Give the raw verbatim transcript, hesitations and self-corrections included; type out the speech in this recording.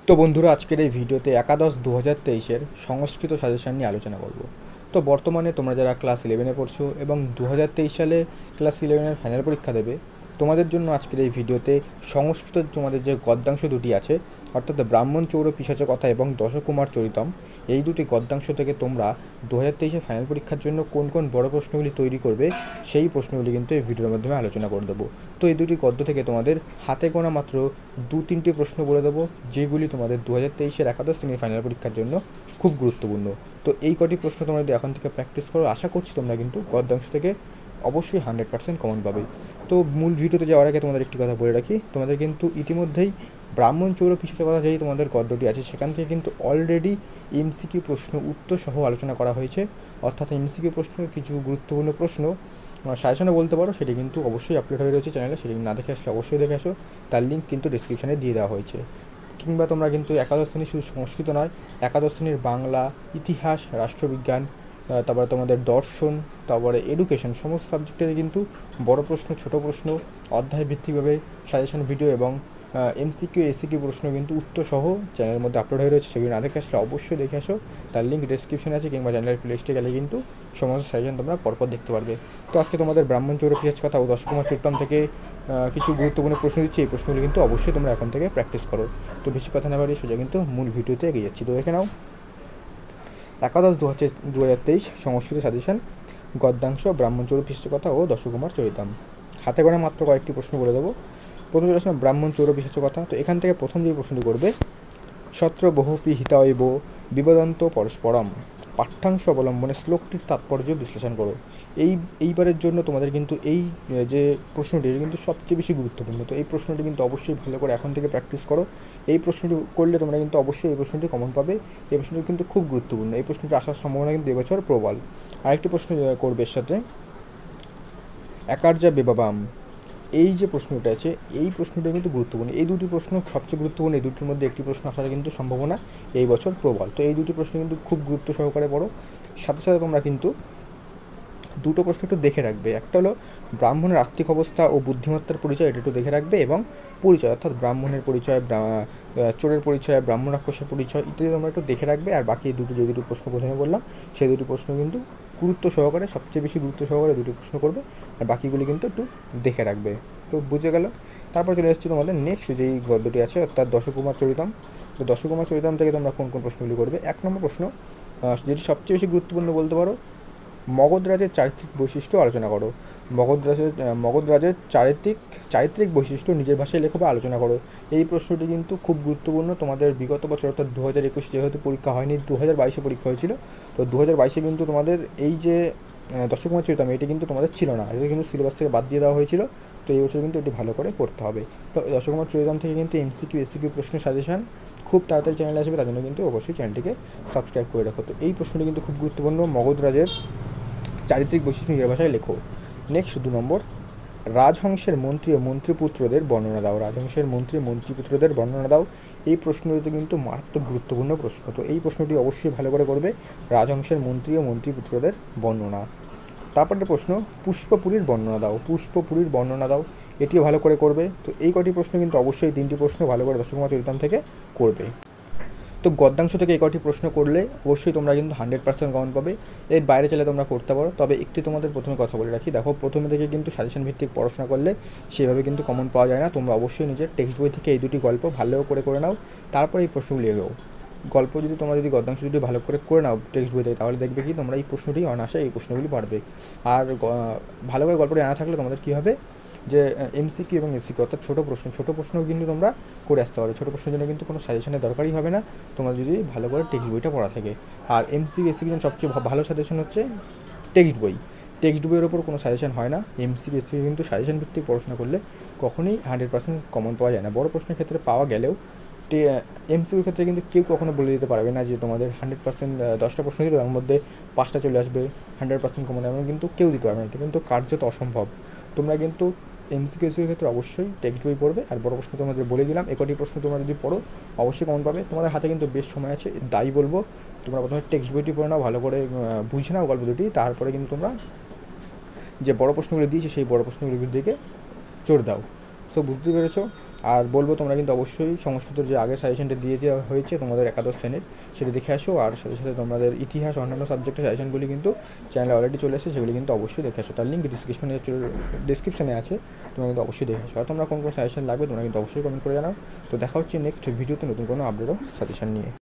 তো বন্ধুরা, আজকের এই ভিডিওতে একাদশ দু হাজার তেইশের সংস্কৃত সাজেশন নিয়ে আলোচনা করব। তো বর্তমানে তোমরা যারা ক্লাস ইলেভেনে পড়ছো এবং দু হাজার তেইশ সালে ক্লাস ইলেভেনের ফাইনাল পরীক্ষা দেবে, তোমাদের জন্য আজকের এই ভিডিওতে সংস্কৃত তোমাদের যে গদ্যাংশ দুটি আছে, অর্থাৎ ব্রাহ্মণ চৌর পিশাচ কথা এবং দশকুমার চরিতম, এই দুটি গদ্যাংশ থেকে তোমরা দু হাজার তেইশের ফাইনাল পরীক্ষার জন্য কোন কোন বড় প্রশ্নগুলি তৈরি করবে সেই প্রশ্নগুলি কিন্তু এই ভিডিওর মাধ্যমে আলোচনা করে দেবো। তো এই দুটি গদ্য থেকে তোমাদের হাতে গোনা মাত্র দু তিনটি প্রশ্ন বলে দেবো, যেগুলি তোমাদের দু হাজার তেইশের একাদশ শ্রেণীর ফাইনাল পরীক্ষার জন্য খুব গুরুত্বপূর্ণ। তো এই কটি প্রশ্ন তোমরা যদি এখন থেকে প্র্যাকটিস করো, আশা করছি তোমরা কিন্তু গদ্যাংশ থেকে অবশ্যই হান্ড্রেড পার্সেন্ট কমন পাবে। তো মূল ভিডিওতে যাওয়ার আগে তোমাদের একটি কথা বলে রাখি, তোমাদের কিন্তু ইতিমধ্যেই ব্রাহ্মণ চৌর পিশাচ কথা যেই তোমাদের গদ্যটি আছে, সেখান থেকে কিন্তু অলরেডি এমসিকিউ প্রশ্ন উত্তর সহ আলোচনা করা হয়েছে। অর্থাৎ এমসিকিউ প্রশ্নের কিছু গুরুত্বপূর্ণ প্রশ্ন সাজেশনে বলতে পারো, সেটি কিন্তু অবশ্যই আপলোড হয়ে রয়েছে চ্যানেলে, সেটি না দেখে আসলে অবশ্যই দেখে আসো। তার লিঙ্ক কিন্তু ডিসক্রিপশানে দিয়ে দেওয়া হয়েছে। কিংবা তোমরা কিন্তু একাদশ শ্রেণীর শুধু সংস্কৃত নয়, একাদশ শ্রেণীর বাংলা, ইতিহাস, রাষ্ট্রবিজ্ঞান, তারপরে তোমাদের দর্শন, তারপরে এডুকেশন, সমস্ত সাবজেক্টের কিন্তু বড় প্রশ্ন, ছোট প্রশ্ন, অধ্যায় ভিত্তিকভাবে সাজেশন ভিডিও এবং এমসিকিউ এসিকিউ প্রশ্ন কিন্তু উত্তর সহ চ্যানেলের মধ্যে আপলোড হয়ে রয়েছে। সেগুলো না দেখে আসলে অবশ্যই দেখে আসো। তার লিঙ্ক ডিসক্রিপশনে আছে, কিংবা চ্যানেলের প্লেলিস্টে গেলে কিন্তু সমস্ত সাজেশন তোমরা পরপর দেখতে পারবে। তো আজকে তোমাদের ব্রাহ্মণ চৌর পিশাচ কথা ও দশকুমার চরিতম থেকে কিছু গুরুত্বপূর্ণ প্রশ্ন দিচ্ছি। এই প্রশ্নগুলি কিন্তু অবশ্যই তোমরা এখন থেকে প্র্যাকটিস করো। তো বেশি কথা না বাড়িয়ে সোজা কিন্তু মূল ভিডিওতে এগিয়ে যাচ্ছি। তো দেখে নাও, একাদশ দু হাজার দু হাজার তেইশ সংস্কৃত সাজেশন গদ্যাংশ ব্রাহ্মণ চৌর পিশাচ কথা ও দশকুমার চরিতম। হাতে গোনা মাত্র কয়েকটি প্রশ্ন বলে দেবো। প্রথম চলে আসলাম ব্রাহ্মণ চৌর পিশাচ কথা। তো এখান থেকে প্রথম যে প্রশ্নটি করবে, সত্র বহুপি হিতায়ব বিবদন্ত পরস্পরম, পাঠ্যাংশ অবলম্বনে শ্লোকটির তাৎপর্য বিশ্লেষণ করো। এই এইবারের জন্য তোমাদের কিন্তু এই যে প্রশ্নটি কিন্তু সবচেয়ে বেশি গুরুত্বপূর্ণ। তো এই প্রশ্নটি কিন্তু অবশ্যই ভালো করে এখন থেকে প্র্যাকটিস করো। এই প্রশ্নটি করলে তোমরা কিন্তু অবশ্যই এই প্রশ্নটি কমন পাবে। এই প্রশ্নটি কিন্তু খুব গুরুত্বপূর্ণ। এই প্রশ্নটি আসার সম্ভাবনা কিন্তু এবছর প্রবল। আরেকটি প্রশ্ন করবে এর সাথে, একার্যা বেবাবাম, এই যে প্রশ্নটা আছে, এই প্রশ্নটা কিন্তু গুরুত্বপূর্ণ। এই দুটি প্রশ্ন সবচেয়ে গুরুত্বপূর্ণ। এই দুটির মধ্যে একটি প্রশ্ন আসার কিন্তু সম্ভাবনা এই বছর প্রবল। তো এই দুটি প্রশ্ন কিন্তু খুব গুরুত্ব সহকারে পড়ো। সাথে সাথে তোমরা কিন্তু দুটো প্রশ্ন একটু দেখে রাখবে। একটা হলো ব্রাহ্মণের আর্থিক অবস্থা ও বুদ্ধিমত্তার পরিচয়, এটা একটু দেখে রাখবে, এবং পরিচয় অর্থাৎ ব্রাহ্মণের পরিচয়, চোরের পরিচয়, ব্রাহ্মণ রাক্ষসের পরিচয় ইত্যাদি তোমরা একটু দেখে রাখবে। আর বাকি দুটো যে দুটো প্রশ্ন প্রথমে বললাম, সেই দুটি প্রশ্ন কিন্তু গুরুত্ব সহকারে, সবচেয়ে বেশি গুরুত্ব সহকারে দুটি প্রশ্ন করবে, আর বাকিগুলি কিন্তু একটু দেখে রাখবে। তো বুঝে গেল। তারপর চলে এসেছি তোমাদের নেক্সট যেই গদ্যটি আছে, অর্থাৎ দশকুমার চরিতম। তো দশকুমার চরিতম থেকে তোমরা কোন কোন প্রশ্নগুলি করবে। এক নম্বর প্রশ্ন, যেটি সবচেয়ে বেশি গুরুত্বপূর্ণ বলতে পারো, মগধরাজের চারিত্রিক বৈশিষ্ট্য আলোচনা করো। মগধরাজের মগধরাজের চারিত্রিক চারিত্রিক বৈশিষ্ট্য নিজের ভাষায় লেখো বা আলোচনা করো। এই প্রশ্নটি কিন্তু খুব গুরুত্বপূর্ণ। তোমাদের বিগত বছর অর্থাৎ দু হাজার একুশে যেহেতু পরীক্ষা হয়নি, দু হাজার বাইশে পরীক্ষা হয়েছিল, তো দু হাজার বাইশে কিন্তু তোমাদের এই যে দশকুমার চরিতম, এটি কিন্তু তোমাদের ছিল না, এটা কিন্তু সিলেবাস থেকে বাদ দিয়ে দেওয়া হয়েছিল। তো এই বছর কিন্তু এটি ভালো করে পড়তে হবে। তো দশকুমার চরিতম থেকে কিন্তু এমসিকিউ এসিকিউ প্রশ্ন সাজেশন খুব তাড়াতাড়ি চ্যানেলে আসবে, তার জন্য কিন্তু অবশ্যই চ্যানেলটিকে সাবস্ক্রাইব করে রাখো। তো এই প্রশ্নটি কিন্তু খুব গুরুত্বপূর্ণ, মগধরাজের চারিত্রিক বৈশিষ্ট্য নিজের ভাষায় লেখো। নেক্সট দু নম্বর, রাজহংসের মন্ত্রী ও মন্ত্রীপুত্রদের বর্ণনা দাও। রাজহংসের মন্ত্রী মন্ত্রীপুত্রদের বর্ণনা দাও। এই প্রশ্নটি কিন্তু মারাত্মক গুরুত্বপূর্ণ প্রশ্ন। তো এই প্রশ্নটি অবশ্যই ভালো করে করবে, রাজহংসের মন্ত্রী ও মন্ত্রীপুত্রদের বর্ণনা। তারপরে প্রশ্ন, পুষ্পপুরীর বর্ণনা দাও। পুষ্পপুরীর বর্ণনা দাও, এটিও ভালো করে করবে। তো এই কটি প্রশ্ন কিন্তু অবশ্যই তিনটি প্রশ্ন ভালো করে দশকুমার চরিতম থেকে করবে। তো গদ্যাংশ থেকে এই কটি প্রশ্ন করলে অবশ্যই তোমরা কিন্তু হান্ড্রেড পার্সেন্ট কমন পাবে। এর বাইরে চলে তোমরা করতে পারো, তবে একটি তোমাদের প্রথমে কথা বলে রাখি, দেখো প্রথমে থেকে কিন্তু সাজেশন ভিত্তিক পড়াশোনা করলে সেভাবে কিন্তু কমন পাওয়া যায় না। তোমরা অবশ্যই নিজের টেক্সট বই থেকে এই দুটি গল্প ভালো করে করে নাও, তারপরে এই প্রশ্নগুলি এগোও। গল্প যদি তোমরা যদি গদ্যাংশ যদি ভালো করে করে নাও টেক্সট বই থেকে, তাহলে দেখবে কি তোমরা এই প্রশ্নটি অনায়াসে এই প্রশ্নগুলি পারবে। আর ভালো করে গল্পটি আনা থাকলে তোমাদের কী হবে, যে এমসিকিউ এবং এসিকিউ অর্থাৎ ছোটো প্রশ্ন ছোটো প্রশ্নও কিন্তু তোমরা করে আসতে পারো। ছোটো প্রশ্নের জন্য কিন্তু কোনো সাজেশনের দরকারই হবে না, তোমরা যদি ভালো করে টেক্সট বইটা পড়া থাকে। আর এমসিকিউ এসিকিউ জন্য সবচেয়ে ভালো সাজেশন হচ্ছে টেক্সট বই। টেক্সট বইয়ের ওপর কোনো সাজেশন হয় না। এমসিকিউ এসিকিউ কিন্তু সাজেশন ভিত্তিক পড়াশোনা করলে কখনোই হান্ড্রেড পার্সেন্ট কমন পাওয়া যায় না। বড় প্রশ্নের ক্ষেত্রে পাওয়া গেলেও এমসিকিউর ক্ষেত্রে কিন্তু কেউ কখনো বলে দিতে পারবে না যে তোমাদের হান্ড্রেড পার্সেন্ট দশটা প্রশ্ন দিল তার মধ্যে পাঁচটা চলে আসবে হান্ড্রেড পার্সেন্ট কমন, এমন কিন্তু কেউ দিতে পারবে না। এটা কিন্তু কার্যত অসম্ভব। তোমরা কিন্তু এমসিকিউ এসিকিউর ক্ষেত্রে অবশ্যই টেক্সট বই পড়বে। আর বড় প্রশ্ন তোমাদের বলে দিলাম, একটি প্রশ্ন তোমরা যদি পড়ো অবশ্যই কমন পাবে। তোমাদের হাতে কিন্তু বেশ সময় আছে, তাই বলবো তোমরা প্রথমে টেক্সট বইটি পড়ে নাও, ভালো করে বুঝে নাও গল্প দুটি, তারপরে কিন্তু তোমরা যে বড় প্রশ্নগুলো দিয়েছি সেই বড় প্রশ্নগুলির দিকে জোর দাও। সো বুঝতে পেরেছো। আর বলবো তোমরা কিন্তু অবশ্যই সংস্কৃতের যে আগের সাজেশনটা দিয়ে দেওয়া হয়েছে তোমাদের একাদশ শ্রেণীর, সেটা দেখে আসো। আর সাথে সাথে তোমাদের ইতিহাস অন্যান্য সাবজেক্টের সাজেশনগুলি কিন্তু চ্যানেলে অলরেডি চলে এসেছে, সেগুলি কিন্তু অবশ্যই দেখে আসো। তার লিঙ্ক ডিসক্রিপশনে ডিসক্রিপশনে আছে, তোমরা কিন্তু অবশ্যই দেখে আসো। আর তোমরা কোন কোন সাজেশন লাগবে তোমরা কিন্তু অবশ্যই কমেন্ট করে জানাও। তো দেখা হচ্ছে নেক্সট ভিডিওতে নতুন কোনো আপডেট ও সাজেশন নিয়ে।